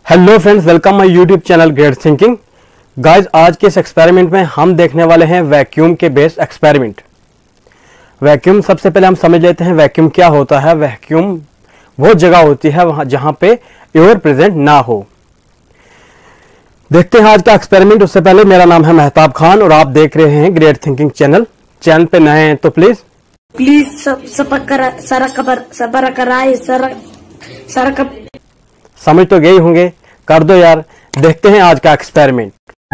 Hello friends, welcome my YouTube channel great thinking. Guys, आज के इस एक्सपेरिमेंट में हम देखने वाले हैं वैक्यूम के बेस्ड एक्सपेरिमेंट। वैक्यूम, सबसे पहले हम समझ लेते हैं वैक्यूम क्या होता है। वैक्यूम वो जगह होती है वहां जहां पे एयर प्रेजेंट ना हो। देखते हैं आज का एक्सपेरिमेंट। उससे पहले मेरा नाम है मेहताब खान और आप देख रहे हैं ग्रेट थिंकिंग चैनल। चैनल पे नए हैं तो प्लीज समझ तो गए होंगे, कर दो यार। देखते हैं आज का एक्सपेरिमेंट।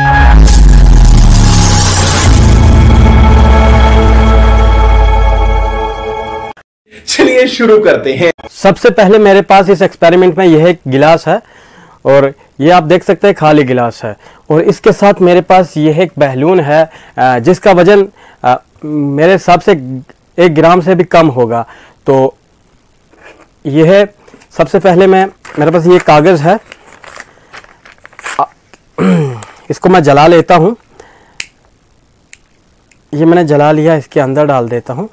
चलिए शुरू करते हैं। सबसे पहले मेरे पास इस एक्सपेरिमेंट में यह एक गिलास है और ये आप देख सकते हैं खाली गिलास है। और इसके साथ मेरे पास यह एक बैलून है जिसका वजन मेरे हिसाब से 1 ग्राम से भी कम होगा। तो यह सबसे पहले मेरे पास ये कागज है, इसको मैं जला लेता हूं। ये मैंने जला लिया, इसके अंदर डाल देता हूं।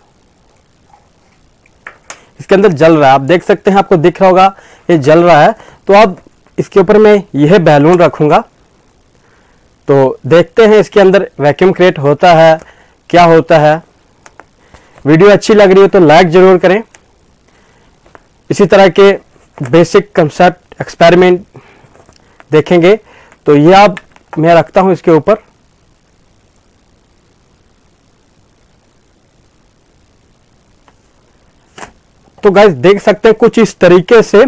इसके अंदर जल रहा है, आप देख सकते हैं, आपको दिख रहा होगा ये जल रहा है। तो अब इसके ऊपर मैं यह बैलून रखूंगा। तो देखते हैं इसके अंदर वैक्यूम क्रिएट होता है क्या होता है। वीडियो अच्छी लग रही है तो लाइक जरूर करें। इसी तरह के बेसिक कंसेप्ट एक्सपेरिमेंट देखेंगे। तो ये अब मैं रखता हूं इसके ऊपर। तो गाइस देख सकते हैं कुछ इस तरीके से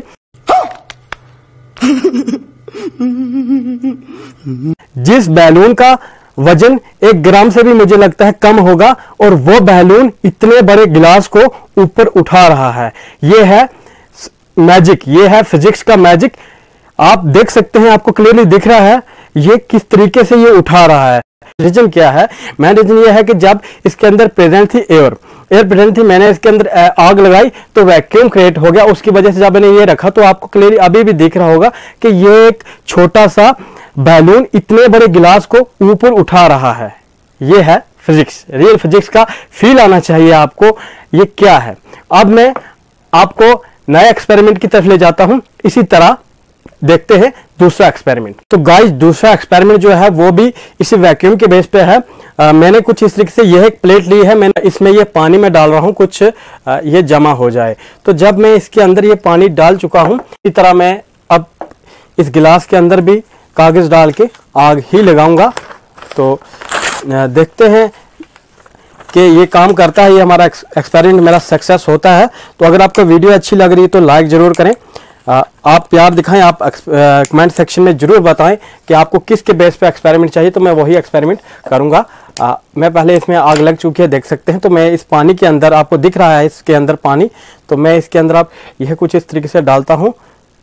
जिस बैलून का वजन 1 ग्राम से भी मुझे लगता है कम होगा और वो बैलून इतने बड़े गिलास को ऊपर उठा रहा है। ये है मैजिक, ये है फिजिक्स का मैजिक। आप देख सकते हैं, आपको क्लियरली दिख रहा है ये किस तरीके से ये उठा रहा है। रीजन क्या है? मेन रीजन ये है कि जब इसके अंदर प्रेजेंट थी एयर प्रेजेंट थी, मैंने इसके अंदर आग लगाई तो वैक्यूम क्रिएट हो गया। उसकी वजह से जब मैंने ये रखा तो आपको क्लियरली अभी भी दिख रहा होगा कि ये एक छोटा सा बैलून इतने बड़े गिलास को ऊपर उठा रहा है। ये है फिजिक्स, रियल फिजिक्स का फील आना चाहिए आपको। ये क्या है? अब मैं आपको नए एक्सपेरिमेंट की तरफ ले जाता हूं। इसी तरह देखते हैं दूसरा एक्सपेरिमेंट। तो गाइस, दूसरा एक्सपेरिमेंट जो है वो भी इसी वैक्यूम के बेस पे है। मैंने कुछ इस तरीके से यह एक प्लेट ली है, मैंने इसमें ये पानी में डाल रहा हूं, कुछ ये जमा हो जाए। तो जब मैं इसके अंदर ये पानी डाल चुका हूं, इसी तरह मैं अब इस गिलास के अंदर भी कागज डाल के आग ही लगाऊंगा। तो देखते हैं कि ये काम करता है, ये हमारा एक्सपेरिमेंट मेरा सक्सेस होता है। तो अगर आपको वीडियो अच्छी लग रही है तो लाइक जरूर करें। आप प्यार दिखाएं, आप कमेंट सेक्शन में जरूर बताएं कि आपको किसके बेस पे एक्सपेरिमेंट चाहिए, तो मैं वही एक्सपेरिमेंट करूंगा। मैं पहले इसमें आग लग चुकी है, देख सकते हैं। तो मैं इस पानी के अंदर, आपको दिख रहा है इसके अंदर पानी, तो मैं इसके अंदर आप यह कुछ इस तरीके से डालता हूं।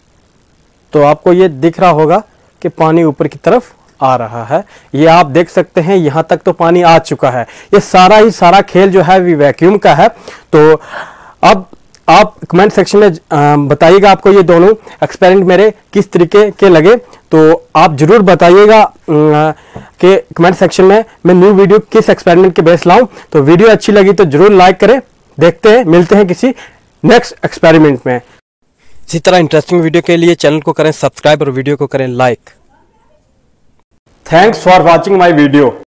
तो आपको ये दिख रहा होगा कि पानी ऊपर की तरफ आ रहा है। ये आप देख सकते हैं, यहां तक तो पानी आ चुका है। ये सारा ही सारा खेल जो है वैक्यूम का है। तो अब आप कमेंट सेक्शन में बताइएगा आपको ये दोनों एक्सपेरिमेंट मेरे किस तरीके के लगे। तो आप जरूर बताइएगा कि कमेंट सेक्शन में मैं न्यू वीडियो किस एक्सपेरिमेंट के बेस लाऊं। तो वीडियो अच्छी लगी तो जरूर लाइक करें। देखते हैं, मिलते हैं किसी नेक्स्ट एक्सपेरिमेंट में। इसी तरह इंटरेस्टिंग वीडियो के लिए चैनल को करें सब्सक्राइब और वीडियो को करें like. Thanks for watching my video.